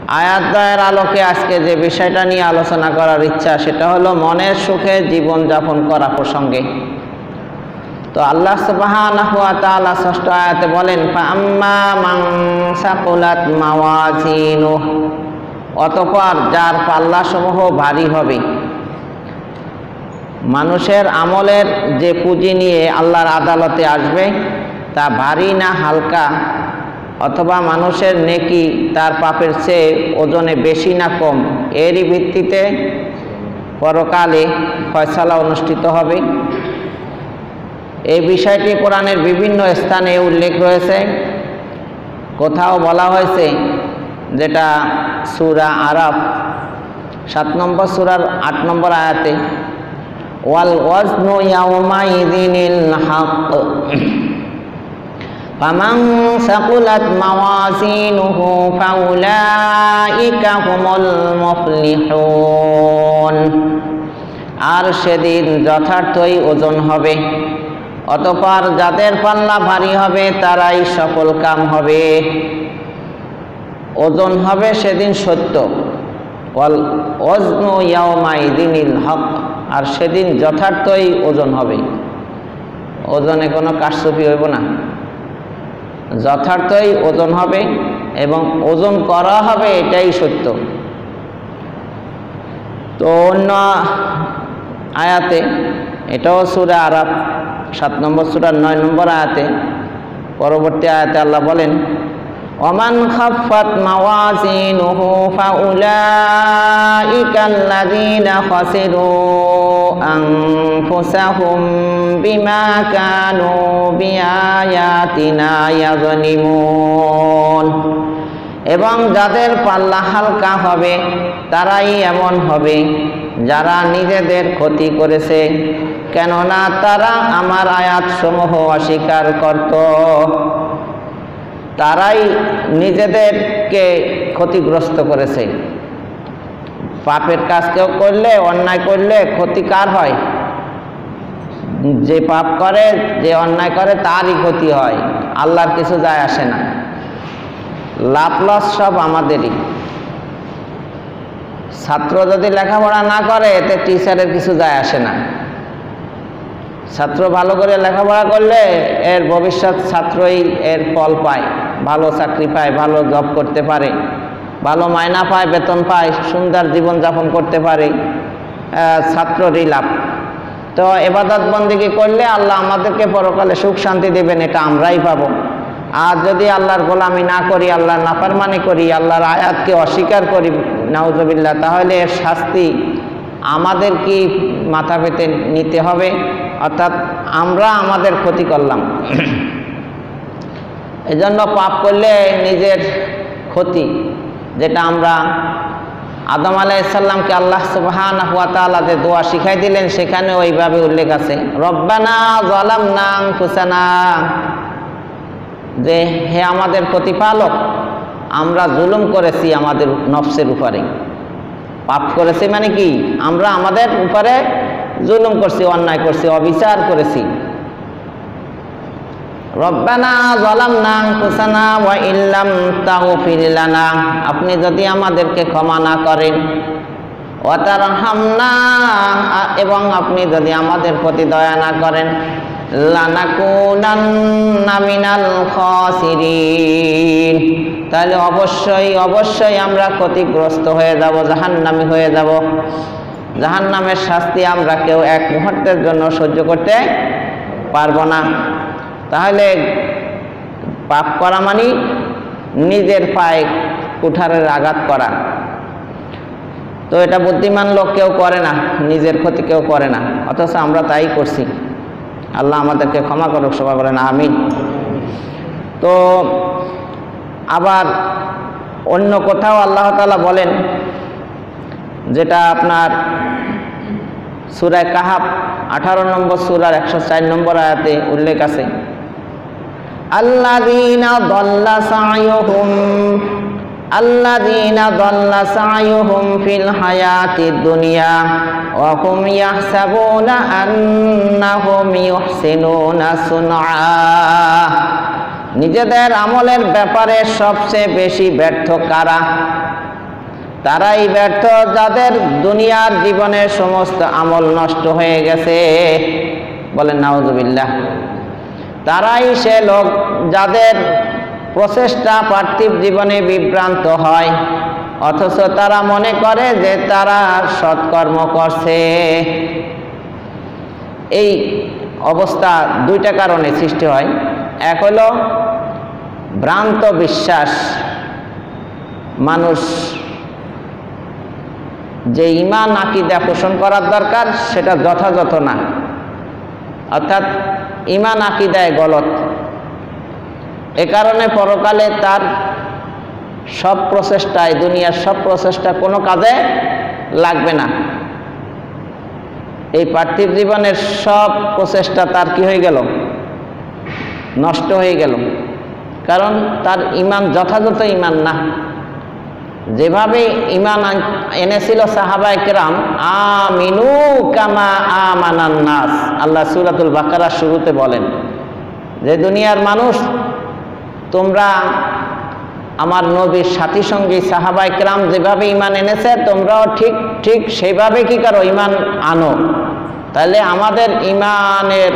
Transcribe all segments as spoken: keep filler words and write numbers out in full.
আয়াতের আলোকে আজকে যে বিষয়টা নিয়ে আলোচনা করার ইচ্ছা সেটা হলো মনের সুখে জীবন যাপন করা প্রসঙ্গে। তো আল্লাহ সুবহানাহু ওয়া তাআলা ষষ্ঠ আয়াতে বলেন, ফাআম্মা মান সাকুলাত মাওয়াজিনুহু, অতঃপর যার পাল্লাসমূহ ভারী হবে। মানুষের আমলের যে পুঁজি নিয়ে আল্লাহর আদালতে আসবে তা ভারী না হালকা, অথবা মানুষের নেকি তার পাপের চেয়ে ওজনে বেশি না কম, এরই ভিত্তিতে পরকালে ফয়সালা অনুষ্ঠিত হবে। এই বিষয়টি কোরআনের বিভিন্ন স্থানে উল্লেখ রয়েছে। কোথাও বলা হয়েছে, যেটা সূরা আরাফ সাত নম্বর সূরার আট নম্বর আয়াতে, ওয়াল ওয়াজনু ইয়াউমাইযিনিল হক ফামান সাকুলাত মাওয়াজিনুহু ফাউলাইকা হুমুল মুফলিহুন। আর সেদিন যথার্থই ওজন হবে, অতঃপর যাদের পাল্লা ভারী হবে তারাই সফল কাম হবে। ওজন হবে সেদিন সত্য, ওয়াল ওয়াজনু ইয়াউমাইযিনিল হক, আর সেদিন যথার্থই ওজন হবে। ওজনে কোনো কারচুপি হইব না, যথার্থই ওজন হবে এবং ওজন করা হবে, এটাই সত্য। তো অন্য আয়াতে, এটাও সূরা আরাফ সাত নম্বর সূরার নয় নম্বর আয়াতে, পরবর্তী আয়াতে আল্লাহ বলেন, ওমান খাফফাত মাওয়াজিনুহু ফাউলাইকাল্লাযীনা খাসিরু আনফুসাহুম বিমা কানু বিআয়াতিনা ইয়াযলিমুন। এবং যাদের পাল্লা হালকা হবে তারাই এমন হবে যারা নিজেদের ক্ষতি করেছে, কেননা তারা আমার আয়াতসমূহ অস্বীকার করত। তারাই নিজেদেরকে ক্ষতিগ্রস্ত করেছে। পাপের কাজ কেউ করলে, অন্যায় করলে ক্ষতি কার হয়? যে পাপ করে, যে অন্যায় করে তারই ক্ষতি হয়, আল্লাহর কিছু যায় আসে না। লাভ লস সব আমাদেরই। ছাত্র যদি লেখাপড়া না করে এতে টিচারের কিছু যায় আসে না। ছাত্র ভালো করে লেখাপড়া করলে এর ভবিষ্যৎ ছাত্রই এর ফল পায়, ভালো চাকরি পায়, ভালো জব করতে পারে, ভালো মাইনা পায়, বেতন পায়, সুন্দর জীবন যাপন করতে পারে, ছাত্ররই লাভ। তো ইবাদত বন্দেগী করলে আল্লাহ আমাদেরকে পরকালে সুখ শান্তি দেবেন, এটা আমরাই পাবো। আর যদি আল্লাহর গোলামি না করি, আল্লাহর নাফরমানি করি, আল্লাহর আয়াতকে অস্বীকার করি, নাউজুবিল্লাহ, তাহলে এর শাস্তি আমাদের কি মাথা পেতে নিতে হবে, অর্থাৎ আমরা আমাদের ক্ষতি করলাম। এজন্য পাপ করলে নিজের ক্ষতি, যেটা আমরা আদম আলাইহিস সালামকে আল্লাহ সুবহানাহু ওয়া তাআলা যে দোয়া শিখাই দিলেন সেখানে ওইভাবে উল্লেখ আছে, রব্বানা যালামনা আনফুসানা, যে হে আমাদের প্রতিপালক, আমরা জুলুম করেছি আমাদের নফসের উপরে। পাপ করেছি মানে কি? আমরা আমাদের উপরে জুলুম করছি, অন্যায় করছি, অবিচার করেছি। রব্বানা যালামনা আনফুসানা ওয়া ইল্লাম তাগফির লানা, আপনি যদি আমাদেরকে ক্ষমা না করেন, ওয়া তারহামনা, এবং আপনি যদি আমাদের প্রতি দয়া না করেন, লানাকুনান্না মিনাল খাসিরিন, তাহলে অবশ্যই অবশ্যই আমরা ক্ষতিগ্রস্ত হয়ে যাব, জাহান্নামী হয়ে যাব। জাহান্নামের শাস্তি আমরা কেউ এক মুহূর্তের জন্য সহ্য করতে পারবো না। তাহলে পাপ করা মানে নিজের পায়ে কুঠারের আঘাত করা। তো এটা বুদ্ধিমান লোক কেউ করে না, নিজের ক্ষতি কেউ করে না, অথচ আমরা তাই করছি। আল্লাহ আমাদেরকে ক্ষমা করুক, সবাই বলেন আমিন। তো আবার অন্য কোথাও আল্লাহ তাআলা বলেন, যেটা আপনার সূরা কাহাফ আঠারো নম্বর সূরার একশো চার নম্বর আয়াতে উল্লেখ আছে, আল্লাযীনা দাল্লা সা'য়ুহুম আল্লাযীনা দাল্লা সা'য়ুহুম ফিল হায়াতিদ দুনিয়া ওয়া হুম ইয়াহসাবুনা আন্নাহুম ইউহসিনুনা সুনআ, নিজেদের আমলের ব্যাপারে সবচেয়ে বেশি ব্যর্থ কারা? তারাই ব্যর্থ যাদের দুনিয়ার জীবনের সমস্ত আমল নষ্ট হয়ে গেছে। বলেন নাউজুবিল্লাহ। তারাই সে লোক যাদের প্রচেষ্টা পার্থিব জীবনে বিভ্রান্ত হয়, অথচ তারা মনে করে যে তারা সৎকর্ম করছে। এই অবস্থা দুইটা কারণে সৃষ্টি হয়। এক হলো ভ্রান্ত বিশ্বাস, মানুষ যে ঈমান আকীদা পোষণ করার দরকার সেটা যথাযথ না, অর্থাৎ ঈমান আকীদায় গলত। এ কারণে পরকালে তার সব প্রচেষ্টায়, দুনিয়ার সব প্রচেষ্টা কোনো কাজে লাগবে না। এই পার্থিব জীবনের সব প্রচেষ্টা তার কি হয়ে গেল? নষ্ট হয়ে গেল। কারণ তার ঈমান যথাযথ ঈমান না। যেভাবে ঈমান এনেছিল সাহাবায়ে কেরাম, আমিনু কামা আমানান নাস, আল্লাহ সূরাতুল বাকারার শুরুতে বলেন যে দুনিয়ার মানুষ, তোমরা আমার নবীর সাথী সঙ্গী সাহাবায়ে কেরাম যেভাবে ঈমান এনেছে তোমরাও ঠিক ঠিক সেইভাবে কি করো? ঈমান আনো। তাহলে আমাদের ঈমানের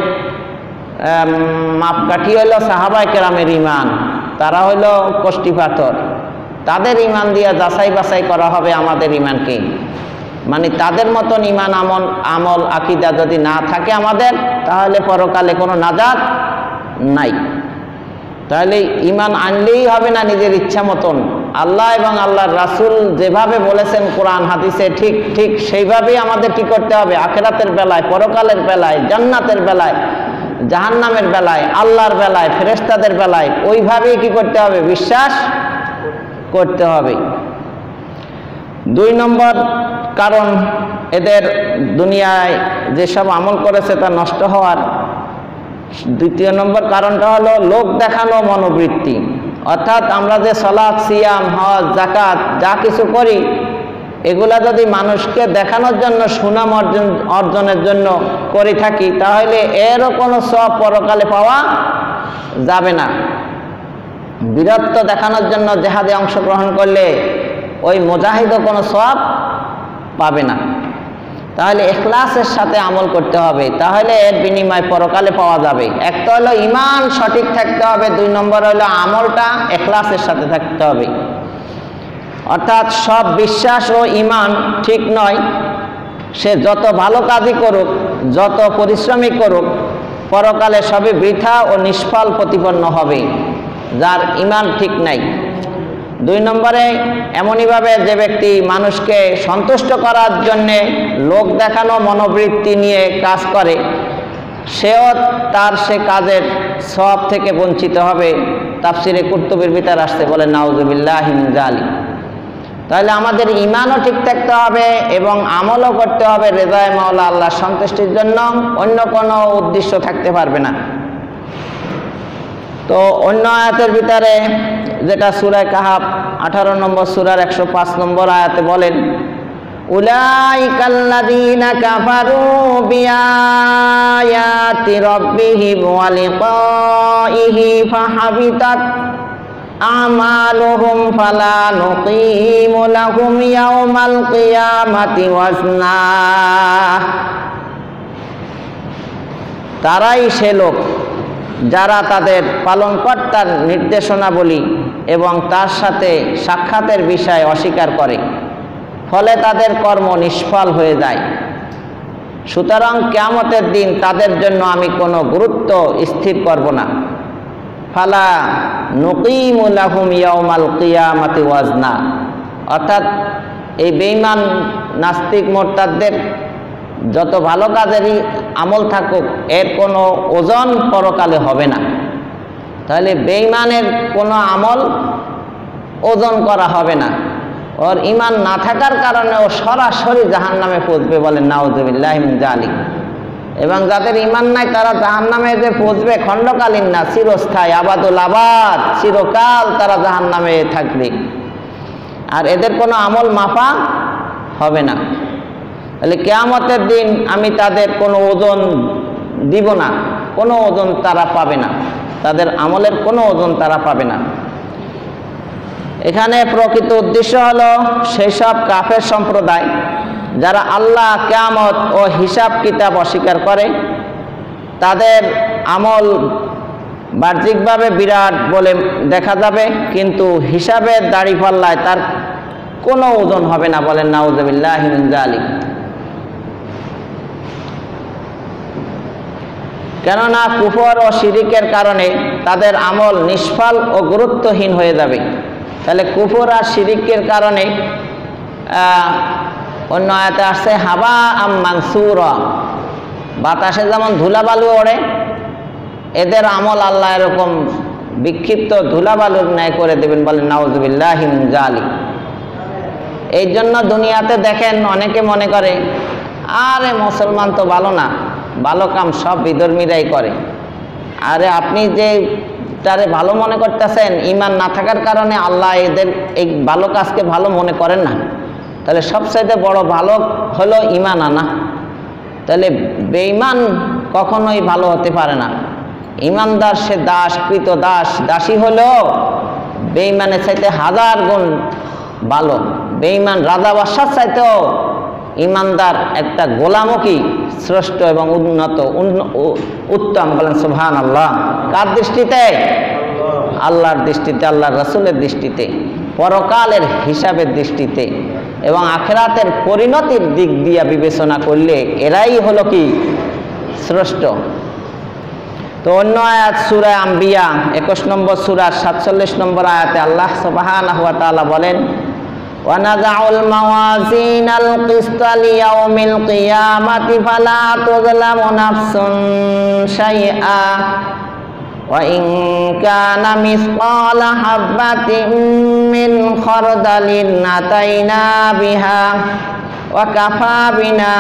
মাপকাঠি হইল সাহাবায়ে কেরামের ঈমান। তারা হইল কষ্টি পাথর, তাদের ঈমান দিয়া যাচাই বাছাই করা হবে আমাদের ঈমানকে। মানে তাদের মতন ঈমান আমল আমল আকীদা যদি না থাকে আমাদের, তাহলে পরকালে কোনো নাজাত নাই। তাহলে ঈমান আনলেই হবে না নিজের ইচ্ছা মতন। আল্লাহ এবং আল্লাহর রাসূল যেভাবে বলেছেন কোরআন হাদিসে, ঠিক ঠিক সেইভাবেই আমাদের কি করতে হবে? আখিরাতের বেলায়, পরকালের বেলায়, জান্নাতের বেলায়, জাহান্নামের বেলায়, আল্লাহর বেলায়, ফেরেশতাদের বেলায় ওইভাবেই কি করতে হবে? বিশ্বাস করতে হবে। দুই নম্বর কারণ এদের দুনিয়ায় যেসব আমল করেছে তা নষ্ট হওয়ার দ্বিতীয় নম্বর কারণটা হলো লোক দেখানো মনোবৃত্তি। অর্থাৎ আমরা যে সালাত, সিয়াম, হজ, যাকাত যা কিছু করি, এগুলা যদি মানুষকে দেখানোর জন্য, সুনাম অর্জন অর্জনের জন্য করে থাকি, তাহলে এরও কোনো সওয়াব পরকালে পাওয়া যাবে না। বীরত্ব দেখানোর জন্য জেহাদে অংশগ্রহণ করলে ওই মুজাহিদও কোনো সওয়াব পাবে না। তাহলে ইখলাসের সাথে আমল করতে হবে, তাহলে এর বিনিময় পরকালে পাওয়া যাবে। একটা হলো ঈমান সঠিক থাকতে হবে, দুই নম্বর হলো আমলটা ইখলাসের সাথে থাকতে হবে। অর্থাৎ সব বিশ্বাস ও ঈমান ঠিক নয়, সে যত ভালো কাজই করুক, যত পরিশ্রমই করুক, পরকালে সবই বৃথা ও নিষ্ফল প্রতিপন্ন হবে যার ঈমান ঠিক নাই। দুই নম্বরে এমনইভাবে যে ব্যক্তি মানুষকে সন্তুষ্ট করার জন্যে লোক দেখানো মনোবৃত্তি নিয়ে কাজ করে, সেও তার সে কাজের সওয়াব থেকে বঞ্চিত হবে। তাফসিরে কুরতুবীর ভিতর আসতে বলে নাউজুবিল্লাহি মিন যালিক। তাহলে আমাদের ঈমানও ঠিক থাকতে হবে এবং আমলও করতে হবে রেজায়ে মাওলা আল্লাহর সন্তুষ্টির জন্য, অন্য কোনো উদ্দেশ্য থাকতে পারবে না। তো অন্য আয়াতের ভিতরে যেটা সূরা কাহাফ আঠারো নম্বর সূরার একশো পাঁচ নম্বর আয়াতে বলেন, উলাইকাল্লাযীনা কাফারু বিআয়াতি রাব্বিহিম ওয়া লিকাইহি ফাহাবিতাত আমালুহুম ফালা নুকিমু লাহুম ইয়াওমাল কিয়ামাতি ওয়াজনা। তারাই সে লোক যারা তাদের পালনকর্তার নির্দেশনাবলী এবং তার সাথে সাক্ষাতের বিষয় অস্বীকার করে, ফলে তাদের কর্ম নিষ্ফল হয়ে যায়। সুতরাং কিয়ামতের দিন তাদের জন্য আমি কোনো গুরুত্ব স্থির করব না। ফালা নুকিমু লাহুম ইয়াওমাল কিয়ামাতি ওয়াজনা। অর্থাৎ এই বেঈমান নাস্তিক মোরতাদদের যত ভালো কাজেরই আমল থাকুক, এর কোনো ওজন পরকালে হবে না। তাহলে বেঈমানের কোনো আমল ওজন করা হবে না, ওর ঈমান না থাকার কারণে ও সরাসরি জাহান্নামে পৌঁছবে। বলেন নাউজুবিল্লাহি মিন যালিক। এবং যাদের ঈমান নাই তারা জাহান্নামে যে পৌঁছবে খণ্ডকালীন না, চিরস্থায়ী, আবাদুল আবাদ, চিরকাল তারা জাহান্নামে থাকবে। আর এদের কোনো আমল মাপা হবে না। তাহলে কিয়ামতের দিন আমি তাদের কোনো ওজন দিব না, কোনো ওজন তারা পাবে না, তাদের আমলের কোনো ওজন তারা পাবে না। এখানে প্রকৃত উদ্দেশ্য হলো সেই সব কাফের সম্প্রদায় যারা আল্লাহ, কিয়ামত ও হিসাব কিতাব অস্বীকার করে। তাদের আমল বাহ্যিকভাবে বিরাট বলে দেখা যাবে, কিন্তু হিসাবের দাড়িপাল্লায় তার কোনো ওজন হবে না। বলেন নাউযুবিল্লাহি মিন যালিক। কেননা কুফর ও শিরিকের কারণে তাদের আমল নিষ্ফল ও গুরুত্বহীন হয়ে যাবে। তাহলে কুফর আর শিরিকের কারণে অন্য আয়াতে আসছে হাবা আম মানসুরা, বাতাসে যেমন ধুলাবালু ওড়ে, এদের আমল আল্লাহ এরকম বিক্ষিপ্ত ধুলাবালুর ন্যায় করে দেবেন। বলেন নাউযুবিল্লাহি মিন যালিক। এই জন্য দুনিয়াতে দেখেন অনেকে মনে করে আরে মুসলমান তো ভালো না, ভালো কাম সব বিধর্মীরাই করে। আরে আপনি যে তারে ভালো মনে করতেছেন, ইমান না থাকার কারণে আল্লাহ এদের এই ভালো কাজকে ভালো মনে করেন না। তাহলে সবচাইতে বড় ভালো হলো ইমান আনা। তাহলে বেঈমান কখনোই ভালো হতে পারে না। ইমানদার সে দাস, কৃত দাস, দাসী হলো বেঈমানের চাইতে হাজার গুণ ভালো। বেঈমান রাজা বাদশার চাইতেও ইমানদার একটা গোলামও কি শ্রেষ্ঠ এবং উন্নত উত্তম। বলেন সুবহানাল্লাহ। কার দৃষ্টিতে? আল্লাহর দৃষ্টিতে, আল্লাহর রাসূলের দৃষ্টিতে, পরকালের হিসাবের দৃষ্টিতে এবং আখিরাতের পরিণতির দিক দিয়ে বিবেচনা করলে এরাই হলো কি শ্রেষ্ঠ। তো অন্য আয়াত সূরা আম্বিয়া একুশ নম্বর সূরা সাতচল্লিশ নম্বর আয়াতে আল্লাহ সুবহানাহু ওয়া তাআলা বলেন, ওয়ানাযাউল মাওয়াজিনাল কিসতা লিয়াউমিল কিয়ামাতি ফালা তুযলামু নাফসুন শাইআ ওয়া ইন কানা মিসকালা হাববাতিন মিন খারদালিন আতাইনা বিহা ওয়া কাফা বিনা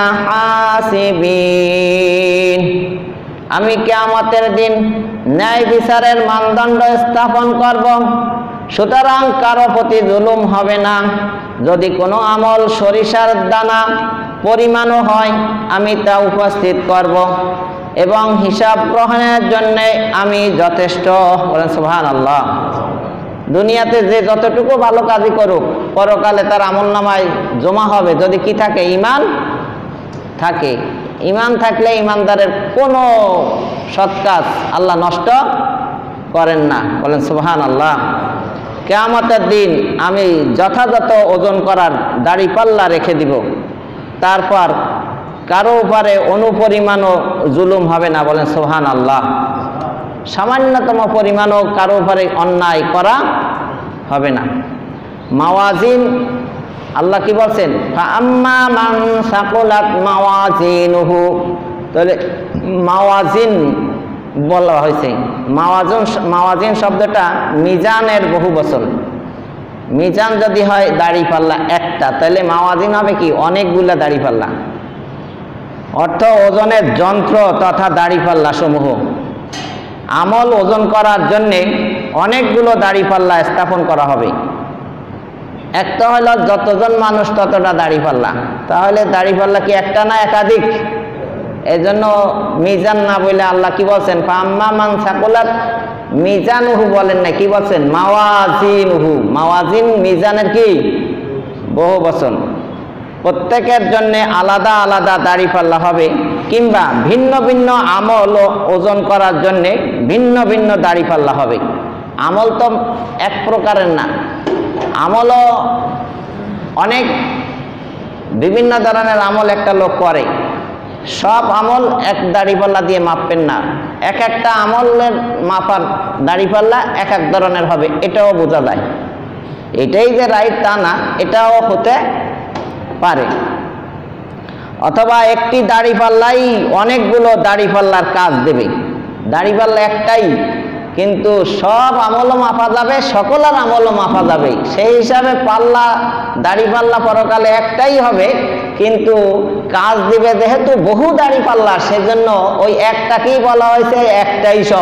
হাসিবিন। আমি কিয়ামতের দিন ন্যায় বিচারের মানদণ্ড স্থাপন করব, সুতরাং কারো প্রতি জুলুম হবে না। যদি কোনো আমল সরিষার দানা পরিমাণও হয় আমি তা উপস্থিত করব এবং হিসাব গ্রহণের জন্যে আমি যথেষ্ট। বলেন সুবহানাল্লাহ। দুনিয়াতে যে যতটুকু ভালো কাজই করুক, পরকালে তার আমলনামায় জমা হবে যদি কি থাকে? ঈমান থাকে। ঈমান থাকলে ঈমানদারের কোনো সৎ কাজ আল্লাহ নষ্ট করেন না। বলেন সুবহানাল্লাহ। কিয়ামতের দিন আমি যথাযথ ওজন করার দাড়িপাল্লা রেখে দিব, তারপর কারো উপরে অনুপরিমাণও জুলুম হবে না। বলেন সুবহানাল্লাহ। সামান্যতম পরিমাণও কারো উপরে অন্যায় করা হবে না। মাওয়াজিন আল্লাহ কি বলছেন? ফাআম্মা মান সাকুলাত মাওয়াজিনুহু। তাহলে মাওয়াজিন বলা হয়েছে। মাওয়াজিন মাওয়াজিন শব্দটা মিজানের বহু বচন। মিজান যদি হয় দাড়িপাল্লা একটা, তাহলে মাওয়াজিন হবে কি? অনেকগুলা দাড়িপাল্লা। অর্থ ওজনের যন্ত্র তথা দাড়িপাল্লা সমূহ। আমল ওজন করার জন্যে অনেকগুলো দাড়িপাল্লা স্থাপন করা হবে। একটা হলো যতজন মানুষ ততটা দাড়িপাল্লা। তাহলে দাড়িপাল্লা কি একটা না একাধিক? এই জন্য মিজান না বলে আল্লাহ কি বলছেন? ফাআম্মা মান সাকুলাত মিজানুহু বলেন না, কি বলছেন? মাওয়াজিনুহু। মাওয়াজিন মিজানের কি বহু বচন। প্রত্যেকের জন্য আলাদা আলাদা দাড়িপাল্লা হবে, কিংবা ভিন্ন ভিন্ন আমল ওজন করার জন্য ভিন্ন ভিন্ন দাড়িপাল্লা হবে। আমল তো এক প্রকারের না, আমলও অনেক বিভিন্ন ধরনের আমল একটা লোক করে। সব আমল এক দাড়িপাল্লা দিয়ে মাপবেন না। এক একটা আমলের মাপার দাড়িপাল্লা এক এক ধরনের হবে, এটাও বোঝা যায়। এটাই যে রাইট তা না, এটাও হতে পারে। অথবা একটি দাড়িপাল্লাই অনেকগুলো দাড়িপাল্লার কাজ দেবে। দাড়িপাল্লা একটাই, কিন্তু সব আমলও মাপা যাবে, সকলের আমলও মাপা যাবে। সেই হিসাবে পাল্লা দাড়িপাল্লা পরকালে একটাই হবে, কিন্তু কাজ দিবে যেহেতু বহু দাড়িপাল্লা, সেজন্য ওই একটাকেই বলা হয়েছে একটাই সব।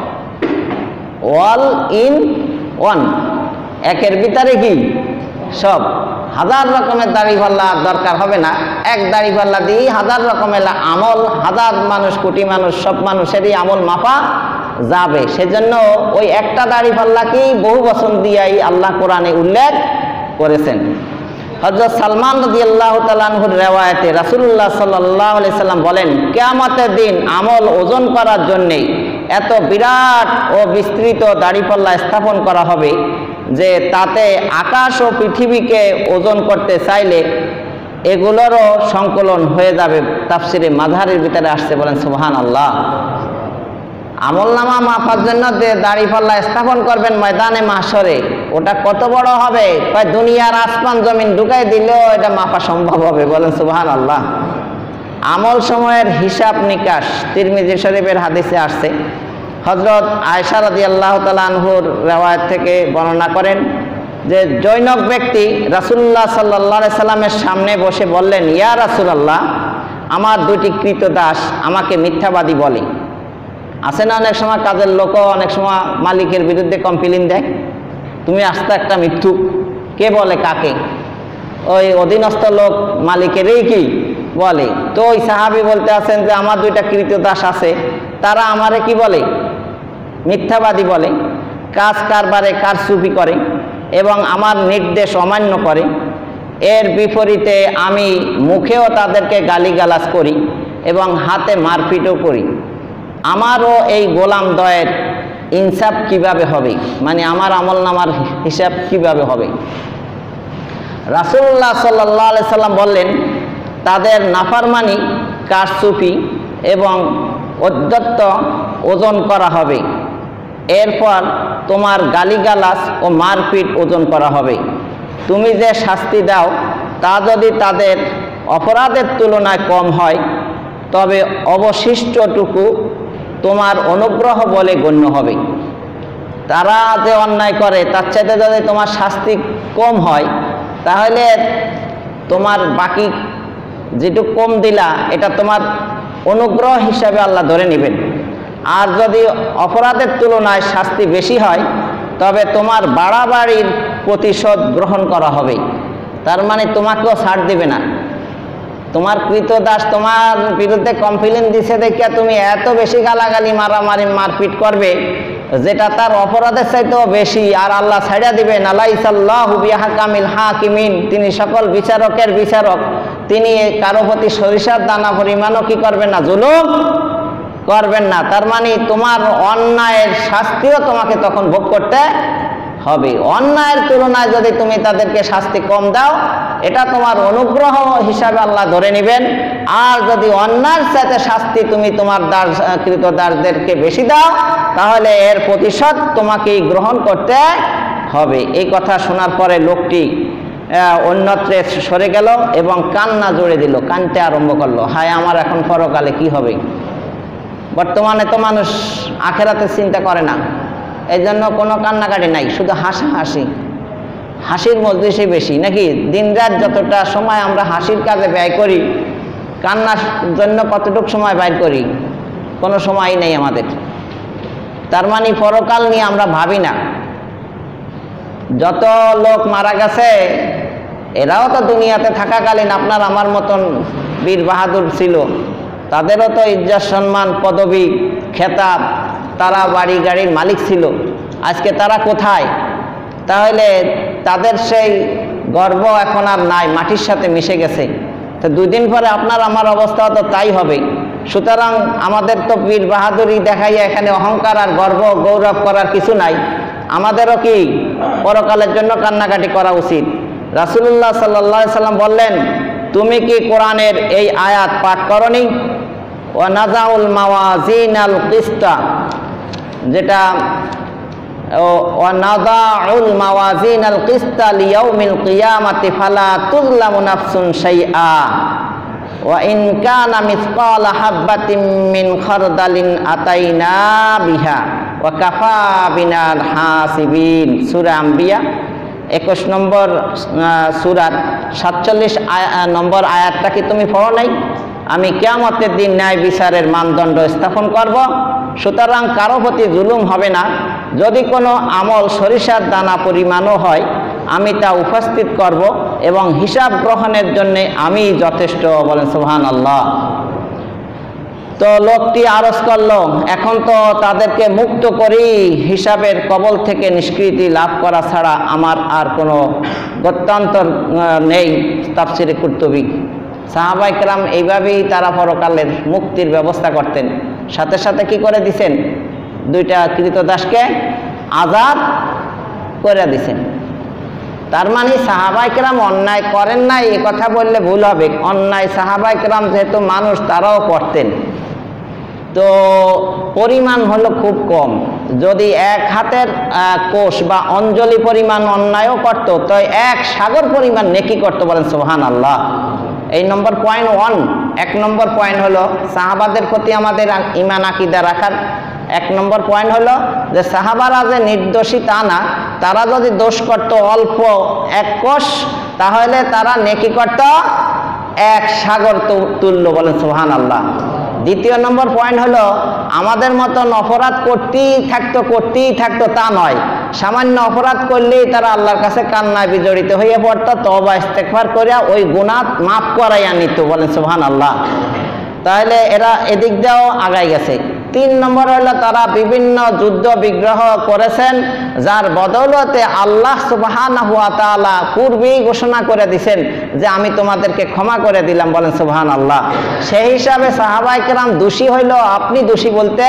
অল ইন ওয়ান, একের ভিতরে কি সব। হাজার রকমের দাড়িপাল্লা দরকার হবে না, এক দাড়িপাল্লা দিয়েই হাজার রকমের আমল, হাজার মানুষ, কোটি মানুষ, সব মানুষেরই আমল মাপা যাবে। সেজন্য ওই একটা দাড়িপাল্লাকেই বহু বচন দিয়াই আল্লাহ কোরআনে উল্লেখ করেছেন। হযরত সালমান রাদিয়াল্লাহু তাআলা আনহুর রিওয়ায়াতে রাসূলুল্লাহ সাল্লাল্লাহু আলাইহি সাল্লাম বলেন, কিয়ামতের দিন আমল ওজন করার জন্যে এত বিরাট ও বিস্তৃত দাড়িপাল্লা স্থাপন করা হবে যে তাতে আকাশ ও পৃথিবীকে ওজন করতে চাইলে এগুলোরও সংকলন হয়ে যাবে। তাফসিরে মাযহারের ভিতরে আসছে, বলেন সুবহানাল্লাহ। আমলনামা মাপার জন্য যে দাড়িপাল্লা স্থাপন করবেন ময়দানে মাহশরে, ওটা কত বড় হবে, প্রায় দুনিয়ার আসমান জমিন ঢুকাই দিলেও এটা মাপা সম্ভব হবে, বলেন সুবহানাল্লাহ। আমল সময়ের হিসাব নিকাশ তিরমিজি শরীফের হাদিসে আসছে। হযরত আয়েশা রাদিয়াল্লাহু তাআলা আনহুর রিওয়ায়াত থেকে বর্ণনা করেন যে জৈনক ব্যক্তি রাসূলুল্লাহ সাল্লাল্লাহু আলাইহি সাল্লামের সামনে বসে বললেন, ইয়া রাসূলুল্লাহ, আমার দুটি কৃতদাস আমাকে মিথ্যাবাদী বলে। আছে না অনেক সময় কাজের লোকও অনেক সময় মালিকের বিরুদ্ধে কমপ্লেইন দেয়, তুমি আস্তে একটা মিথ্যুক। কে বলে কাকে? ওই অধীনস্থ লোক মালিকেরই কি বলে। তো ওই সাহাবী বলতে আছেন যে আমার দুইটা কৃতদাস আছে, তারা আমারে কি বলে? মিথ্যাবাদী বলে, কাজ কারবারে কারচুপি করে এবং আমার নির্দেশ অমান্য করে। এর বিপরীতে আমি মুখেও তাদেরকে গালিগালাজ করি এবং হাতে মারপিটও করি। আমারও এই গোলাম দয়ের ইনসাফ কিভাবে হবে, মানে আমার আমলনামার হিসাব কিভাবে হবে? রাসূলুল্লাহ সাল্লাল্লাহু আলাইহি সাল্লাম বললেন, তাদের নাফরমানি, কারচুপি এবং অধ্যত্ত ওজন করা হবে। এরপর তোমার গালিগালাজ ও মারপিট ওজন করা হবে। তুমি যে শাস্তি দাও তা যদি তাদের অপরাধের তুলনায় কম হয় তবে অবশিষ্টটুকু তোমার অনুগ্রহ বলে গণ্য হবে। তারা যে অন্যায় করে তার চাইতে যদি তোমার শাস্তি কম হয় তাহলে তোমার বাকি যেটুকু কম দিলা এটা তোমার অনুগ্রহ হিসাবে আল্লাহ ধরে নেবেন। আর যদি অপরাধের তুলনায় শাস্তি বেশি হয় তবে তোমার বাড়াবাড়ির প্রতিশোধ গ্রহণ করা হবে। তার মানে তোমাকেও ছাড় দেবে না। তোমার কৃতদাস তোমার বিরুদ্ধে কমপ্লেইন দিছে দেখিয়া তুমি এত বেশি গালাগালি মারামারি মারপিট করবে যেটা তার অপরাধের চাইতেও বেশি, আর আল্লাহ ছাড়া দিবেন। আলাইসাল্লাহু বিহাকামিল হাকিমিন, তিনি সকল বিচারকের বিচারক। তিনি কারো প্রতি সরিষার দানা পরিমাণও কি করবেন না, জুলুম করবেন না। তার মানে তোমার অন্যায়ের শাস্তিও তোমাকে তখন ভোগ করতে হবে। অন্যায়ের তুলনায় যদি তুমি তাদেরকে শাস্তি কম দাও এটা তোমার অনুগ্রহ হিসাবে আল্লাহ ধরে নেবেন। আর যদি অন্যায়ের সাথে শাস্তি তুমি তোমার দাস কৃতদাসদেরকে বেশি দাও তাহলে এর প্রতিশোধ তোমাকেই গ্রহণ করতে হবে। এই কথা শোনার পরে লোকটি অন্যত্রে সরে গেল এবং কান্না জুড়ে দিল, কাঁদতে আরম্ভ করলো, হায় আমার এখন পরকালে কি হবে। বর্তমানে তো মানুষ আখেরাতে চিন্তা করে না, এই জন্য কোনো কান্নাকাটি নাই, শুধু হাসাহাসি, হাসির মজলিসই বেশি নাকি। দিন রাত যতটা সময় আমরা হাসির কাজে ব্যয় করি, কান্নার জন্য কতটুকু সময় ব্যয় করি? কোনো সময়ই নেই আমাদের। তার মানে পরকাল নিয়ে আমরা ভাবি না। যত লোক মারা গেছে এরাও তো দুনিয়াতে থাকাকালীন আপনার আমার মতন বীর বাহাদুর ছিল, তাদেরও তো ইজ্জত সম্মান পদবি খেতাব, তারা বাড়ি গাড়ির মালিক ছিল। আজকে তারা কোথায়? তাহলে তাদের সেই গর্ব এখন আর নাই, মাটির সাথে মিশে গেছে। তো দুই দিন পরে আপনার আমার অবস্থা তো তাই হবে। সুতরাং আমাদের তো বীর বাহাদুরি দেখাইয়া এখানে অহংকার আর গর্ব গৌরব করার কিছু নাই। আমাদেরও কি পরকালের জন্য কান্নাকাটি করা উচিত। রাসূলুল্লাহ সাল্লাল্লাহু আলাইহি সাল্লাম বললেন, তুমি কি কোরআনের এই আয়াত পাঠ করনি? ওয়া নাযাউল মাওয়াজিনাল কিসতা, যেটা ওয়া নাযাউল মাওয়াজিনাল কিসতা লিয়াউমিল কিয়ামাতি ফালা তুযলামু নাফসুন শাইআ ওয়া ইন কানা মিসকালা হাববাতিন মিন খারদালিন আতাইনা বিহা ওয়া কাফা বিনাল হাসিবিন। সূরা আম্বিয়া একুশ নম্বর সূরার সাতচল্লিশ নম্বর আয়াতটা কি তুমি পড়ো নাই? আমি কিয়ামতের দিন ন্যায় বিচারের মানদণ্ড স্থাপন করব, সুতরাং কারো প্রতি জুলুম হবে না। যদি কোনো আমল সরিষার দানা পরিমাণও হয় আমি তা উপস্থিত করব এবং হিসাব গ্রহণের জন্য আমি যথেষ্ট, বলেন সুবহানাল্লাহ। তো লোকটি আরজ করলো, এখন তো তাদেরকে মুক্ত করি, হিসাবের কবল থেকে নিষ্কৃতি লাভ করা ছাড়া আমার আর কোনো গত্যন্তর নেই। তাফসিরে কুরতুবী। সাহাবায়ে কেরাম এইভাবেই তারা পরকালের মুক্তির ব্যবস্থা করতেন। সাথে সাথে কি করে দিছেন? দুইটা কৃতদাসকে আজাদ করে দিছেন। তার মানে সাহাবায়ে কেরাম অন্যায় করেন নাই এ কথা বললে ভুল হবে। অন্যায় সাহাবায়ে কেরাম যেহেতু মানুষ, তারাও করতেন, তো পরিমাণ হলো খুব কম। যদি এক হাতের কোষ বা অঞ্জলি পরিমাণ অন্যায়ও করতো, তো এক সাগর পরিমাণ নেকি করতো। বলেন সুবহানাল্লাহ। এই নম্বর পয়েন্ট ওয়ান। এক নম্বর পয়েন্ট হলো সাহাবাদের প্রতি আমাদের ঈমান আকীদা রাখার এক নম্বর পয়েন্ট হলো যে সাহাবারা যে নির্দোষী তা না, তারা যদি দোষ করত অল্প এক কোষ, তাহলে তারা নেকি করত এক সাগর তুল্য। বলেন সুবহানাল্লাহ। দ্বিতীয় নম্বর পয়েন্ট হলো আমাদের মতন অপরাধ করতেই থাকতো করতেই থাকতো তা নয়। সামান্য অপরাধ করলেই তারা আল্লাহর কাছে কান্নায় বিজড়িত হয়ে পড়তো, তওবা ইস্তেগফার করে ওই গুনাহ মাফ করাইয়া নিত। বলেন সুবহানাল্লাহ। তাহলে এরা এদিক দিয়েও আগাই গেছে। তিন নম্বর হলো তারা বিভিন্ন যুদ্ধ বিগ্রহ করেছেন, যার বদৌলতে আল্লাহ সুবহানাহু ওয়া তাআলা পূর্বেই ঘোষণা করে দিয়েছেন যে আমি তোমাদেরকে ক্ষমা করে দিলাম। বলেন সুবহানাল্লাহ। সেই হিসাবে সাহাবায়ে কেরাম দোষী হইল, আপনি দোষী বলতে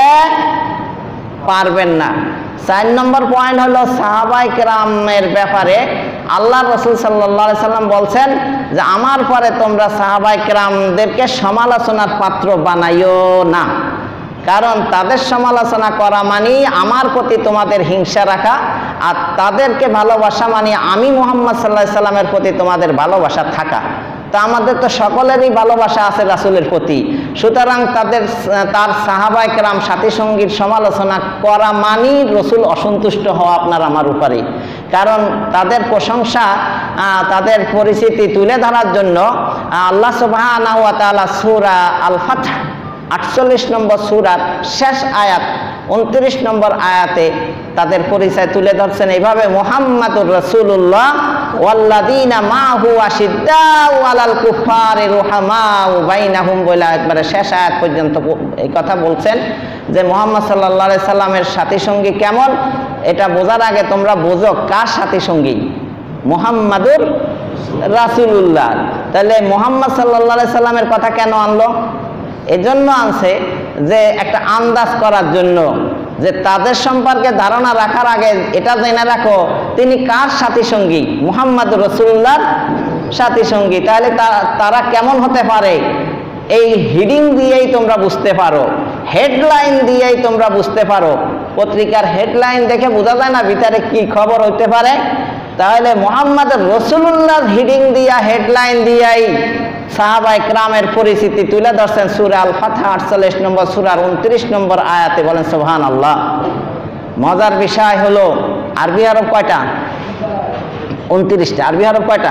পারবেন না। চার নম্বর পয়েন্ট হলো সাহাবায়ে কেরামের ব্যাপারে আল্লাহ রাসূল সাল্লাল্লাহু আলাইহি সাল্লাম বলছেন যে আমার পরে তোমরা সাহাবায়ে কেরামদেরকে সমালোচনার পাত্র বানাইও না, কারণ তাদের সমালোচনা করা মানে আমার প্রতি তোমাদের হিংসা রাখা, আর তাদেরকে ভালোবাসা মানে আমি মুহাম্মদ সাল্লাল্লাহু আলাইহি সাল্লামের প্রতি তোমাদের ভালোবাসা থাকা। তা আমাদের তো সকলেরই ভালোবাসা আছে রাসূলের প্রতি, সুতরাং তাদের তার সাহাবায়ে কেরাম সাথী সঙ্গীর সমালোচনা করা মানে রাসূল অসন্তুষ্ট হওয়া আপনার আমার উপরে। কারণ তাদের প্রশংসা, তাদের পরিচিতি তুলে ধরার জন্য আল্লাহ সুবহানাহু ওয়া তাআলা সূরা আল ফাতহ আটচল্লিশ নম্বর সূরার শেষ আয়াত উনত্রিশ নম্বর আয়াতে তাদের পরিচয় তুলে ধরছেন এইভাবে, মুহাম্মাদুর রাসূলুল্লাহ ওয়াল্লাযীনা মাআহু আশিদ্দাউ আলাল কুফারি রুহামাউ বাইনাহুম বলে একবারে শেষ আয়াত পর্যন্ত এই কথা বলছেন যে মুহাম্মদ সাল্লাল্লাহু আলাইহি সাল্লামের সাথী সঙ্গী কেমন। এটা বোঝার আগে তোমরা বোঝো কার সাথী সঙ্গী? মুহাম্মাদুর রাসূলুল্লাহ। তাহলে মুহাম্মদ সাল্লাল্লাহু আলাইহি সাল্লামের কথা কেন আনলো? এজন্য আনছে যে একটা আন্দাজ করার জন্য, যে তাদের সম্পর্কে ধারণা রাখার আগে এটা জেনে রাখো তিনি কার সাথী সঙ্গী? মুহাম্মদুর রাসূলুল্লাহর সাথী সঙ্গী। তাহলে তারা কেমন হতে পারে এই হিডিং দিয়েই তোমরা বুঝতে পারো, হেডলাইন দিয়েই তোমরা বুঝতে পারো। পত্রিকার হেডলাইন দেখে বোঝা যায় না ভিতরে কি খবর হইতে পারে? তাহলে মুহাম্মদুর রাসূলুল্লাহর হিডিং দিয়া, হেডলাইন দিয়াই সাহাবায়ে কেরামের পরিচিতি তুলে ধরছেন সূরা আল ফাতহ আটচল্লিশ নম্বর সূরার উনত্রিশ নম্বর আয়াতে। বলেন সুবহানাল্লাহ। মজার বিষয় হলো আরবি হরফ কয়টা? উনত্রিশটা। আরবি হরফ কয়টা?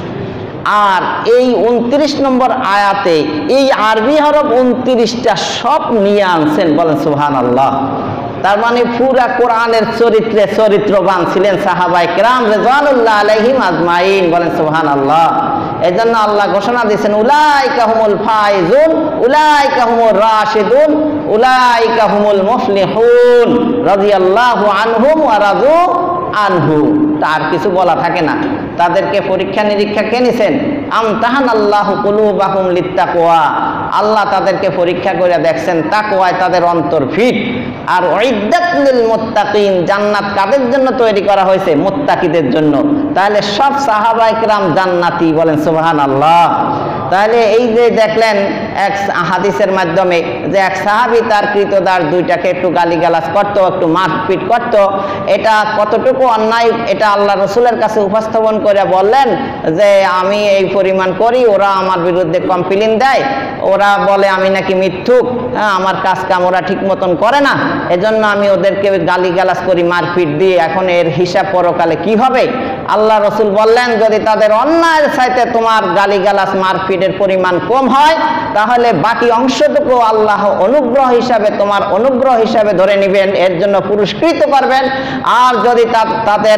আর এই উনত্রিশ নম্বর আয়াতে এই আরবি হরফ উনত্রিশটা সব নিয়ে আনছেন। বলেন সুবহানাল্লাহ। তার মানে পুরা কোরআনের চরিত্রে চরিত্রবান ছিলেন সাহাবায়ে কেরাম রিজওয়ানুল্লাহ আলাইহিম আজমাইন। বলেন সুবহানাল্লাহ। এই জন্য আল্লাহ ঘোষণা দিয়েছেন উলাইকা হুমুল ফাইজুন উলাইকা হুমুর রাশিদুন উলাইকা হুমুল মুফলিহুন রাদিয়াল্লাহু আনহুম ওয়া রাদু আনহু। তার কিছু বলা থাকে না। তাদেরকে পরীক্ষা নিরীক্ষা কে নিছেন? আমতাহানাল্লাহু কুলুবাহুম লিত্তাকওয়া। আল্লাহ তাদেরকে পরীক্ষা করে দেখছেন তাকওয়ায় তাদের অন্তর ফিট। আর উইদ্দাত লিল মুত্তাকিন, জান্নাত কাদের জন্য তৈরি করা হয়েছে? মুত্তাকিদের জন্য। তাহলে সব সাহাবায়ে কেরাম জান্নাতি। বলেন সুবহানাল্লাহ। তাহলে এই যে দেখলেন এক হাদিসের মাধ্যমে যে এক সাহাবী তার কৃতদাস দুইটাকে একটু গালিগালাজ করত, একটু মারপিট করত, এটা কতটুকু অন্যায় এটা আল্লাহ রসুলের কাছে উপস্থাপন করে বললেন যে আমি এই পরিমাণ করি, ওরা আমার বিরুদ্ধে কমপ্লেইন দেয়, ওরা বলে আমি নাকি মিথ্যুক, হ্যাঁ আমার কাজ কাম ওরা ঠিক মতন করে না, এজন্য আমি ওদেরকে গালিগালাজ করি মারপিট দিয়ে। এখন এর হিসাব পরকালে কি হবে? আল্লাহ রসুল বললেন যদি তাদের অন্যায়ের চাইতে তোমার গালিগালাজ মারপিটের পরিমাণ কম হয় তাহলে বাকি অংশটুকু আল্লাহ অনুগ্রহ হিসাবে তোমার অনুগ্রহ হিসাবে ধরে নেবেন, এর জন্য পুরস্কৃত করবেন। আর যদি তাদের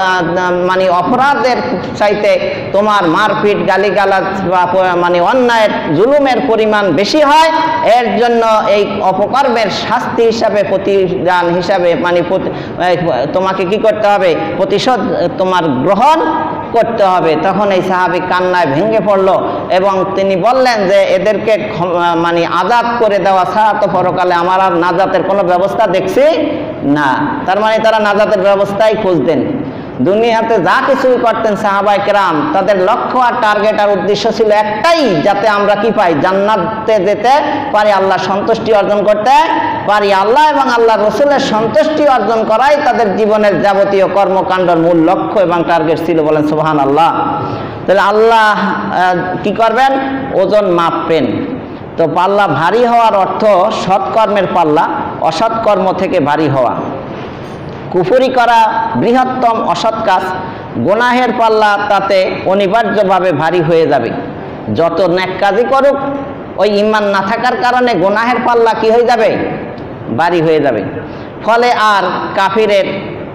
মানে অপরাধের চাইতে তোমার মারপিট গালিগালাজ বা মানে অন্যায়ের জুলুমের পরিমাণ বেশি হয়, এর জন্য এই অপকর্মের শাস্তি হিসাবে প্রতিদান হিসাবে মানে তোমাকে কি করতে হবে, প্রতিশোধ তোমার গ্রহণ করতে হবে। তখন এই সাহাবী কান্নায় ভেঙে পড়ল এবং তিনি বললেন যে এদেরকে মানে আজাদ করে দেওয়া ছাড়া তো পরকালে আমার আর নাজাতের কোনো ব্যবস্থা দেখছি না। তার মানে তারা নাজাতের ব্যবস্থাই খুঁজতেন। দুনিয়াতে যা কিছুই করতেন সাহাবায়ে কেরাম, তাদের লক্ষ্য আর টার্গেট আর উদ্দেশ্য ছিল একটাই, যাতে আমরা কি পাই, জান্নাতে যেতে পারি, আল্লাহ সন্তুষ্টি অর্জন করতে পারি। আল্লাহ এবং আল্লাহ রসুলের সন্তুষ্টি অর্জন করাই তাদের জীবনের যাবতীয় কর্মকাণ্ডের মূল লক্ষ্য এবং টার্গেট ছিল। বলেন সুবহানাল্লাহ। তাহলে আল্লাহ কি করবেন, ওজন মাপবেন। তো পাল্লা ভারী হওয়ার অর্থ সৎকর্মের পাল্লা অসৎকর্ম থেকে ভারী হওয়া। কুফরি করা বৃহত্তম অসৎ কাজ, গুনাহের পাল্লা তাতে অনিবার্যভাবে ভারী হয়ে যাবে। যত নেক কাজই করুক, ওই ঈমান না থাকার কারণে গুনাহের পাল্লা কি হয়ে যাবে, ভারী হয়ে যাবে। ফলে আর কাফিরের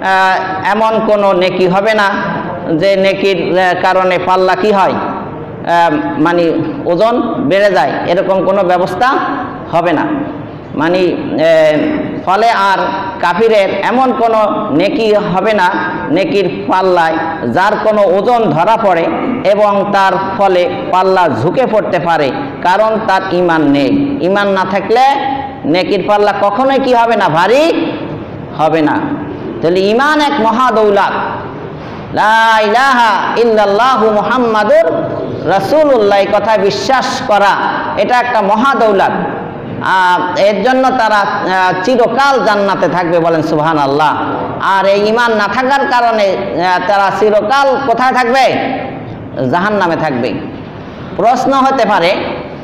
এমন কোনো নেকি হবে না যে নেকির কারণে পাল্লা কি হয়, মানে ওজন বেড়ে যায়, এরকম কোনো ব্যবস্থা হবে না। মানে ফলে আর কাফিরের এমন কোনো নেকি হবে না নেকির পাল্লায় যার কোনো ওজন ধরা পড়ে এবং তার ফলে পাল্লা ঝুঁকে পড়তে পারে, কারণ তার ঈমান নেই। ঈমান না থাকলে নেকির পাল্লা কখনোই কি হবে না, ভারী হবে না। তাহলে ঈমান এক মহাদৌলত। লা ইলাহা ইল্লাল্লাহু মুহাম্মাদুর রাসূলুল্লাহ, এই কথা বিশ্বাস করা এটা একটা মহাদৌলত। এর জন্য তারা চিরকাল জান্নাতে থাকবে। বলেন সুবহানাল্লাহ। আর এই ঈমান না থাকার কারণে তারা চিরকাল কোথায় থাকবে, জাহান্নামে থাকবে। প্রশ্ন হতে পারে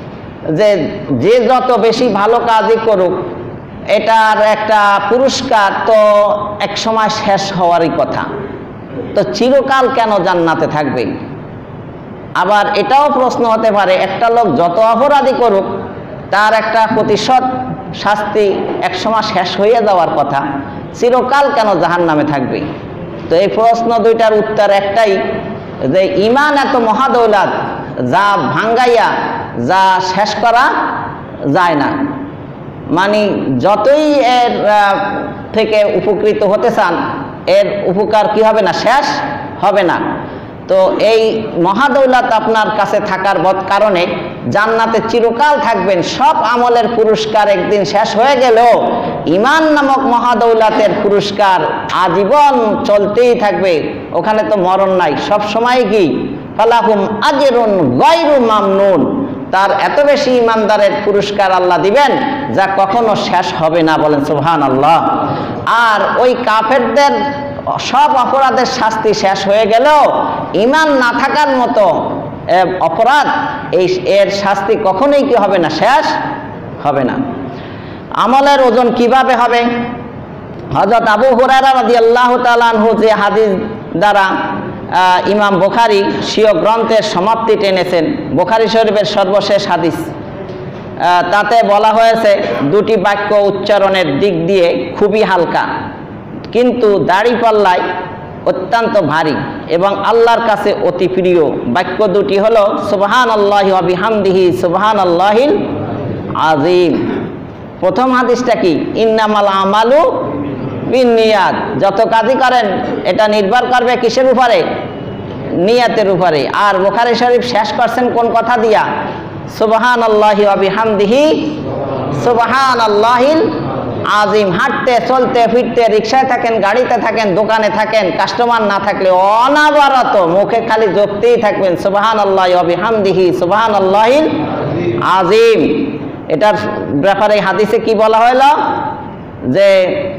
যে যে যত বেশি ভালো কাজই করুক, এটার একটা পুরস্কার তো এক সময় শেষ হওয়ারই কথা, তো চিরকাল কেন জান্নাতে থাকবে? আবার এটাও প্রশ্ন হতে পারে, একটা লোক যত অপরাধী করুক তার একটা প্রতিশোধ শাস্তি একসময় শেষ হয়ে যাওয়ার কথা, চিরকাল কেন জাহান্নামে থাকবে? তো এই প্রশ্ন দুইটার উত্তর একটাই, যে ঈমান এত মহাদৌলত যা ভাঙ্গাইয়া যা শেষ করা যায় না। মানে যতই এর থেকে উপকৃত হতে চান, এর উপকার কি হবে না, শেষ হবে না। তো এই মহাদৌলত আপনার কাছে থাকার কারণে জান্নাতে চিরকাল থাকবেন। সব আমলের পুরস্কার একদিন শেষ হয়ে গেলেও ঈমান নামক মহাদৌলতের পুরস্কার আজীবন চলতেই থাকবে। ওখানে তো মরণ নাই, সব সময় কি ফালাহুম আজরুন গায়রু মামনুন, তার এত বেশি ঈমানদারের পুরস্কার আল্লাহ দিবেন যা কখনো শেষ হবে না। বলেন সুবহানাল্লাহ। আর ওই কাফেরদের সব অপরাধের শাস্তি শেষ হয়ে গেলেও ঈমান না থাকার মতো অপরাধ, এই এর শাস্তি কখনোই কি হবে না, শেষ হবে না। আমলের ওজন কিভাবে হবে? হযরত আবু হুরায়রা রাদিয়াল্লাহু তাআলা আনহু যে হাদিস দ্বারা ইমাম বুখারী স্বীয় গ্রন্থের সমাপ্তি টেনেছেন, বুখারী শরীফের সর্বশেষ হাদিস, তাতে বলা হয়েছে দুটি বাক্য উচ্চারণের দিক দিয়ে খুবই হালকা, কিন্তু দাড়িপাল্লায় অত্যন্ত ভারী এবং আল্লাহর কাছে অতি প্রিয়। বাক্য দুটি হলো সুবহানাল্লাহি ওয়া বিহামদিহি সুবহানাল্লাহিল আযীম। প্রথম হাদিসটা কি? ইন্নামাল আমালু বিন্নিয়াত, যত কাজই করেন এটা নির্ভর করবে কিসের উপরে? নিয়াতের উপরে। আর বুখারী শরীফ শেষ করছেন কোন কথা দিয়া? সুবহানাল্লাহি ওয়া বিহামদিহি সুবহানাল্লাহিল আজিম। হাঁটতে চলতে ফিরতে, রিক্সায় থাকেন, গাড়িতে থাকেন, দোকানে থাকেন, কাস্টমার না থাকলে অনাবরত মুখে খালি জপতেই থাকবেন সুবহানাল্লাহি ওয়া বিহামদিহি সুবহানাল্লাহিল আজিম। এটার ব্যাপারে হাদিসে কি বলা হলো? যে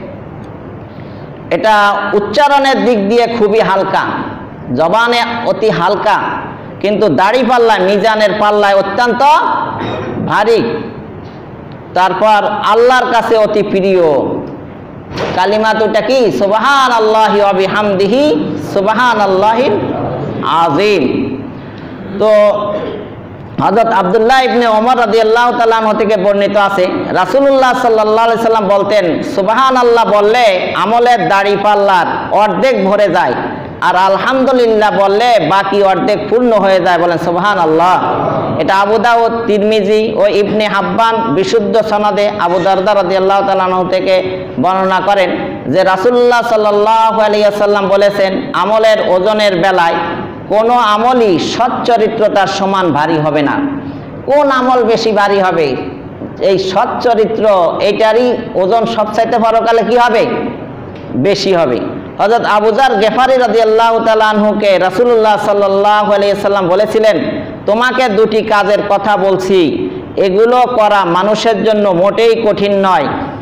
এটা উচ্চারণের দিক দিয়ে খুবই হালকা, জবানে অতি হালকা, কিন্তু দাড়ি পাল্লায়, মিজানের পাল্লায় অত্যন্ত ভারী। তারপর আল্লাহর কাছে অতি প্রিয়। কালিমা দুটা কি? সুবহানাল্লাহি ওয়া বিহামদিহি সুবহানাল্লাহিল আযীম। তো হযরত আব্দুল্লাহ ইবনে ওমর রাদিয়াল্লাহু তাআলা আনহু থেকে বর্ণিত আছে, রাসূলুল্লাহ সাল্লাল্লাহু আলাইহি সাল্লাম বলতেন, সুবহানাল্লাহ বললে আমলের দাড়ি পাল্লার অর্ধেক ভরে যায় আর আলহামদুলিল্লাহ বললে বাকি অর্ধেক পূর্ণ হয়ে যায়, বলেন সুবহানাল্লাহ। এটা আবু দাউদ, তিরমিজি ও ইবনে হাব্বান বিশুদ্ধ সনদে আবু দারদা রাদিয়াল্লাহু তাআলা আনহু থেকে বর্ণনা করেন যে রাসূলুল্লাহ সাল্লাল্লাহু আলাইহি ওয়াসাল্লাম বলেছেন, আমলের ওজনের বেলায় কোনো আমলই সচ্চরিত্রতার সমান ভারী হবে না। কোন আমল বেশি ভারী হবে? এই সচ্চরিত্র, এটারই ওজন সবচাইতে পরকালে কি হবে? বেশি হবে। হযরত আবু যার গেফারি রাদিয়াল্লাহু তাআলা আনহুকে রাসূলুল্লাহ সাল্লাল্লাহু আলাইহি ওয়াসাল্লাম বলেছিলেন, তোমাকে দুটি কাজের কথা বলছি, এগুলো করা মানুষের জন্য মোটেই কঠিন নয়,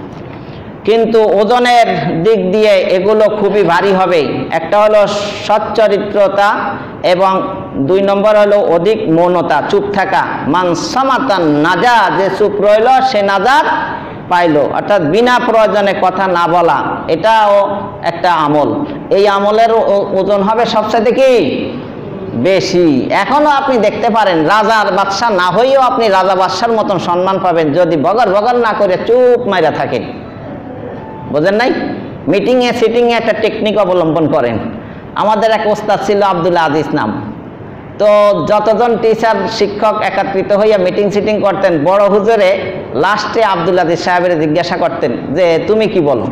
কিন্তু ওজনের দিক দিয়ে এগুলো খুবই ভারী হবে। একটা হলো সচ্চরিত্রতা এবং দুই নম্বর হলো অধিক মৌনতা, চুপ থাকা। মান সামাতান নাজা, যে চুপ রইল সে নাজাত পাইল, অর্থাৎ বিনা প্রয়োজনে কথা না বলা, এটাও একটা আমল। এই আমলের ওজন হবে সবচেয়ে কি বেশি। এখনো আপনি দেখতে পারেন রাজার বাদশা না হয়েও আপনি রাজা বাদশার মতন সম্মান পাবেন যদি বগর বগর না করে চুপ মাইরা থাকেন। বোঝেন নাই? মিটিংয়ে সিটিংয়ে একটা টেকনিক অবলম্বন করেন। আমাদের এক ওস্তাদ ছিল আব্দুল আজিজ নাম। তো যতজন টিচার শিক্ষক একত্রিত হইয়া মিটিং সিটিং করতেন, বড় হুজুরে লাস্টে আব্দুল আজিজ সাহেবের জিজ্ঞাসা করতেন যে তুমি কি বলো।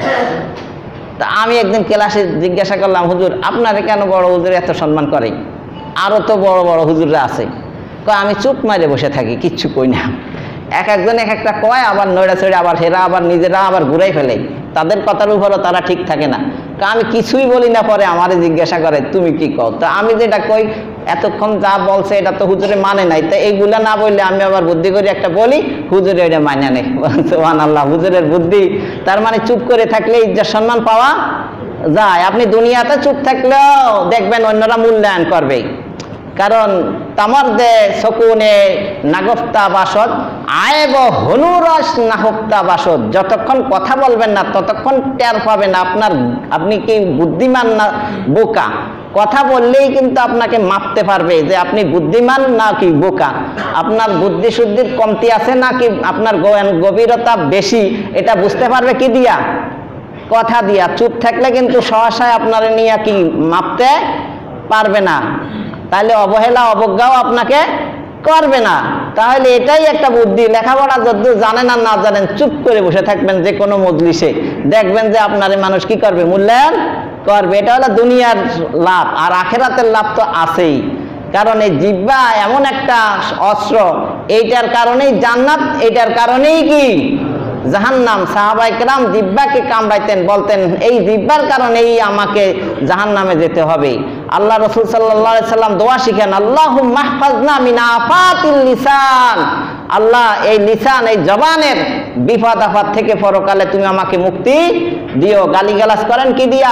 তা আমি একদিন ক্লাসে জিজ্ঞাসা করলাম, হুজুর আপনারে কেন বড় হুজুরে এত সম্মান করে? আরও তো বড় বড় হুজুররা আছে। কয় আমি চুপ মারে বসে থাকি, কিচ্ছু কই না। এক একজন এক একটা কয়, আবার নড়া চড়ে, আবার হেরা আবার নিজেরা আবার ঘুরাই ফেলে। তাদের কথার উপরও তারা ঠিক থাকে না। কা আমি কিছুই বলি না, পরে আমারে জিজ্ঞাসা করে তুমি কি কও। তা আমি যেটা কই এতক্ষণ যা বলছে এটা তো হুজুরে মানে নাই, তা এইগুলা না বললে আমি আবার বুদ্ধি করে একটা বলি, হুজুরে এটা মানে নেই। সুবহানাল্লাহ, হুজুরের বুদ্ধি। তার মানে চুপ করে থাকলে ইজ্জত সম্মান পাওয়া যায়। আপনি দুনিয়াতে চুপ থাকলেও দেখবেন অন্যরা মূল্যায়ন করবে। কারণ তামার দে শকুনে নাগফতা বাসদ আয়ব হনুরস নাহফতা বাসদ, যতক্ষণ কথা বলবেন না ততক্ষণ টের পাবেন আপনার আপনি কি বুদ্ধিমান না বোকা। কথা বললেই কিন্তু আপনাকে মাপতে পারবে যে আপনি বুদ্ধিমান না কি বোকা, আপনার বুদ্ধি শুদ্ধির কমতি আছে নাকি আপনার গভীরতা বেশি, এটা বুঝতে পারবে কি দিয়া? কথা দিয়া। চুপ থাকলে কিন্তু সহসায় আপনার নিয়ে কি মাপতে পারবে না, তাহলে অবহেলা অবজ্ঞাও আপনাকে করবে না। তাহলে এটাই একটা বুদ্ধি। লেখাপড়া যদি জানেন আর না জানেন, চুপ করে বসে থাকবেন যে কোনো মজলিসে, দেখবেন যে আপনার মানুষ কি করবে? মূল্যায়ন করবে। এটা হলো দুনিয়ার লাভ। আর আখেরাতের লাভ তো আছেই। কারণ এই জিহ্বা এমন একটা অস্ত্র, এইটার কারণেই জান্নাত, এইটার কারণেই কি জাহান্নাম। সাহাবায়ে কেরাম জিহ্বাকে কামড়াইতেন, বলতেন এই জিহ্বার কারণেই আমাকে জাহান্নামে যেতে হবে। আল্লাহ রাসূল সাল্লাল্লাহু আলাইহি সাল্লাম দোয়া শিখেন, আল্লাহুম্মা মাহফাজনা মিন আফাতিল লিসান, আল্লাহ এই লিসান, এই জবানের বিপদ আফাত থেকে পরকালে তুমি আমাকে মুক্তি দিও। গালিগালাজ করেন কি দিয়া?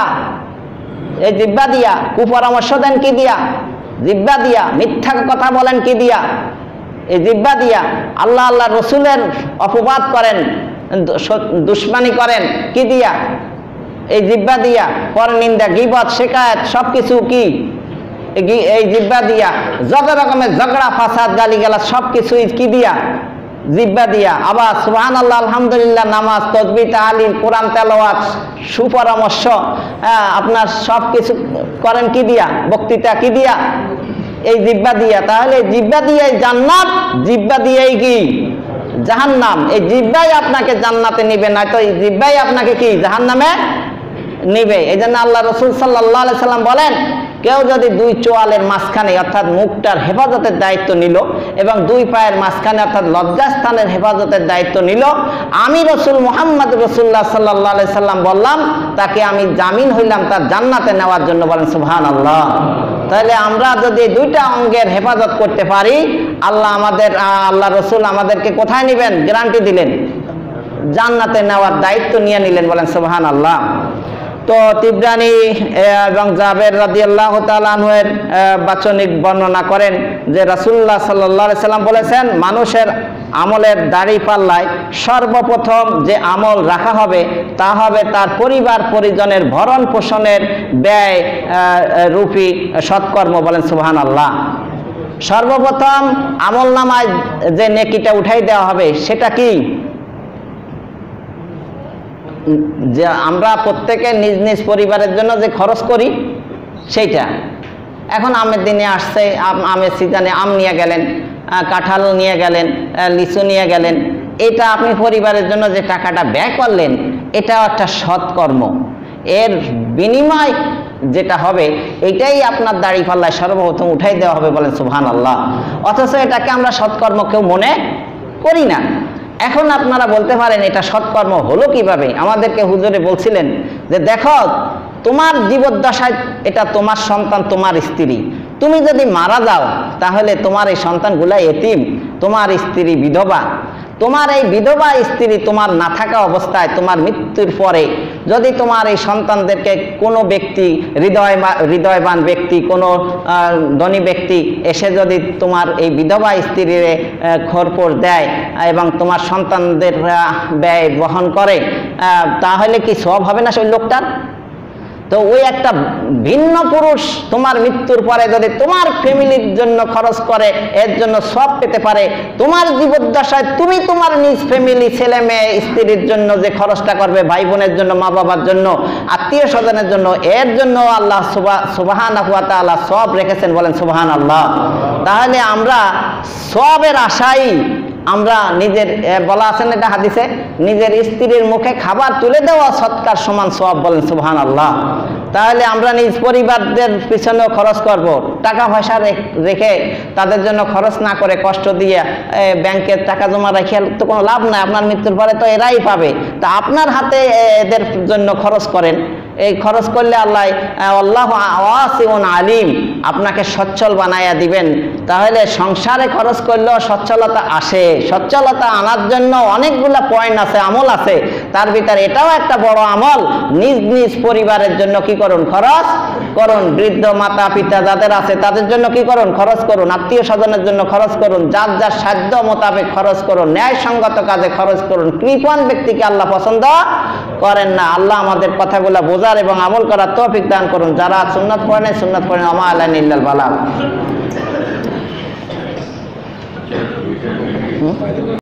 এই জিহ্বা দিয়া। কুপরামর্শ দেন কি দিয়া? জিহ্বা দিয়া। মিথ্যা কথা বলেন কি দিয়া? এই জিহ্বা দিয়া। আল্লাহ আল্লাহ রসুলের অপবাদ করেন, দুশ্মনী করেন কি দিয়া? এই জিহ্বা দিয়া। পরনিন্দা, গীবত, শিকায়েত সবকিছু কি এই জিহ্বা দিয়া। যত রকমের ঝগড়া ফাসাদ গালিগালাজ সবকিছুই কি দিয়া? জিহ্বা দিয়া। আবার সুবহানাল্লাহ, আলহামদুলিল্লাহ, নামাজ, তাসবিহ, তাহলিল, কোরআন তেলাওয়াত, সুপরামর্শ, হ্যাঁ আপনার সব কিছু করেন কি দিয়া? বক্তৃতা কি দিয়া? এই জিহ্বা দিয়া। তাহলে জিহ্বা দিয়েই জান্নাত, জিহ্বা দিয়েই কি জাহান্নাম। এই জিহ্বাই আপনাকে জান্নাতে নিবে, না তো এই জিহ্বাই আপনাকে কি জাহান্নামে নিবে। এই জন্য আল্লাহ রাসূল সাল্লাল্লাহু আলাইহি সাল্লাম বলেন, কেউ যদি দুই চোয়ালের মাঝখানে অর্থাৎ মুখটার হেফাজতের দায়িত্ব নিল এবং দুই পায়ের মাঝখানে অর্থাৎ লজ্জাস্থানের হেফাজতের দায়িত্ব নিল, আমি রসুল মুহাম্মদ রাসূলুল্লাহ সাল্লাল্লাহু আলাইহি সাল্লাম বললাম তাকে আমি জামিন হইলাম তার জান্নাতে নেওয়ার জন্য। বলেন সুবহানাল্লাহ। তাহলে আমরা যদি দুইটা অঙ্গের হেফাজত করতে পারি, আল্লাহ আমাদের আল্লাহ রসুল আমাদেরকে কোথায় নেবেন? গ্যারান্টি দিলেন, জান্নাতে নেওয়ার দায়িত্ব নিয়ে নিলেন। বলেন সুবহানাল্লাহ। তো তিবরানি এবং জাবের রাদিয়াল্লাহু তাআলা আনহুর বাচনিক বর্ণনা করেন যে রাসূলুল্লাহ সাল্লাল্লাহু আলাইহি সাল্লাম বলেছেন, মানুষের আমলের দাড়ি পাল্লায় সর্বপ্রথম যে আমল রাখা হবে তা হবে তার পরিবার পরিজনের ভরণ পোষণের ব্যয় রূপী সৎকর্ম। বলেন সুবহানাল্লাহ। সর্বপ্রথম আমল নামায় যে নেকিটা উঠাই দেওয়া হবে সেটা কি? যে আমরা প্রত্যেকে নিজ নিজ পরিবারের জন্য যে খরচ করি, সেইটা। এখন আমের দিনে আসছে, আমের সিজনে আম নিয়ে গেলেন, কাঁঠাল নিয়ে গেলেন, লিচু নিয়ে গেলেন, এটা আপনি পরিবারের জন্য যে টাকাটা ব্যয় করলেন এটাও একটা সৎকর্ম। এর বিনিময় যেটা হবে এটাই আপনার দাড়িপাল্লায় সর্বপ্রথম উঠাই দেওয়া হবে, বলেন সুবহানাল্লাহ। অথচ এটাকে আমরা সৎকর্ম কেউ মনে করি না। এখন আপনারা বলতে পারেন এটা সৎকর্ম হলো কিভাবে? আমাদেরকে হুজুরে বলছিলেন যে দেখো, তোমার জীবদ্দশায় এটা তোমার সন্তান, তোমার স্ত্রী, তুমি যদি মারা যাও তাহলে তোমার এই সন্তানগুলা এতিম, তোমার স্ত্রী বিধবা। তোমার এই বিধবা স্ত্রী তোমার না থাকা অবস্থায় তোমার মৃত্যুর পরে যদি তোমার এই সন্তানদেরকে কোনো ব্যক্তি, হৃদয় হৃদয়বান ব্যক্তি, কোনো ধনী ব্যক্তি এসে যদি তোমার এই বিধবা স্ত্রীর খোরপোশ দেয় এবং তোমার সন্তানদের ব্যয় বহন করে, তাহলে কি সব হবে না সেই লোকটার? তো ওই একটা ভিন্ন পুরুষ তোমার মৃত্যুর পরে যদি তোমার ফ্যামিলির জন্য খরচ করে, এর জন্য সব পেতে পারে। তোমার জীবদ্দশায় তুমি তোমার নিজ ফ্যামিলি, ছেলে মেয়ে স্ত্রীর জন্য যে খরচটা করবে, ভাই বোনের জন্য, মা বাবার জন্য, আত্মীয় স্বজনের জন্য, এর জন্য আল্লাহ সুবহানাহু ওয়া তাআলা সব রেখেছেন, বলেন সুবহানাল্লাহ। তাহলে আমরা সবের আশাই আমরা নিজের, বলা আছেন এটা হাদিসে, নিজের স্ত্রীর মুখে খাবার তুলে দেওয়া সৎকার সমান সওয়াব, বলেন সুবহানাল্লাহ। তাহলে আমরা নিজ পরিবারদের পিছনেও খরচ করব, টাকা পয়সা রেখে তাদের জন্য খরচ না করে কষ্ট দিয়ে ব্যাংকের টাকা জমা রেখে তো কোনো লাভ নাই। আপনার মৃত্যুর পরে তো এরাই পাবে। তা আপনার হাতে এদের জন্য খরচ করেন। এই খরচ করলে আল্লাহ আল্লাহু ওয়াসিউন আলিম, আপনাকে সচ্ছল বানাইয়া দিবেন। তাহলে সংসারে খরচ করলেও সচ্ছলতা আসে। সচ্ছলতা আনার জন্য অনেকগুলা পয়েন্ট আছে, আমল আছে। তার ভিতরে এটাও একটা বড় আমল। নিজ নিজ পরিবারের জন্য কি করুন? খরচ করুন। বৃদ্ধ মাতা পিতা যাদের আছে তাদের জন্য কি করুন? খরচ করুন। আত্মীয় স্বজনের জন্য খরচ করুন। যার যার সাধ্য মোতাবেক খরচ করুন। ন্যায়সঙ্গত কাজে খরচ করুন। কৃপণ ব্যক্তিকে আল্লাহ পছন্দ করেন না। আল্লাহ আমাদের কথাগুলো বোঝার এবং আমল করার তৌফিক দান করুন। যারা সুন্নাত পড়েন সুন্নাত পড়েন, ওমা আলাইনা ইল্লাল বালাগ।